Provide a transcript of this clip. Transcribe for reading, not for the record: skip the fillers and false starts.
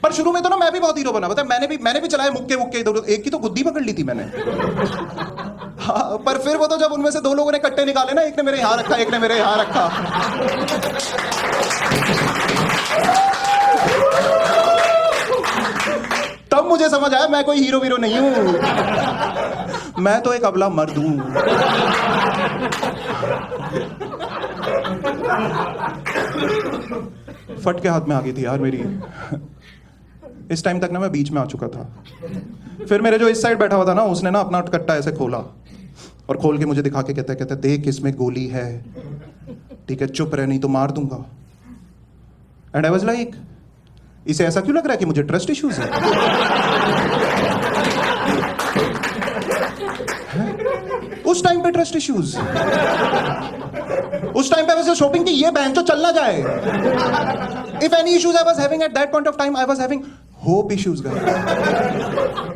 पर शुरू में तो ना मैं भी बहुत हीरो बना, पता है, मैंने भी चलाए मुक्के मुक्के इधर उधर, एक की तो गुद्दी पकड़ ली थी मैंने। हाँ, पर फिर वो तो जब उनमें से दो लोगों ने कट्टे निकाले ना, एक ने मेरे यहाँ रखा, एक ने मेरे यहाँ रखा, तब मुझे समझ आया मैं कोई हीरो वीरो नहीं हूं, मैं तो एक अबला मर्द हूं। फट के हाथ में आ गई थी यार मेरी। इस टाइम तक ना मैं बीच में आ चुका था। फिर मेरे जो इस साइड बैठा हुआ था ना, उसने ना अपना कट्टा ऐसे खोला और खोल के मुझे दिखा के कहता देख इसमें गोली है, ठीक है, चुप रह नहीं तो मार दूंगा। एंड आई वाज लाइक, इसे ऐसा क्यों लग रहा है कि मुझे ट्रस्ट इश्यूज है? उस टाइम पे ट्रस्ट इश्यूज, उस टाइम पे वैसे शॉपिंग की ये बैंक तो चल ना जाए। If any issues I was having at that point of time, I was having hope issues guys.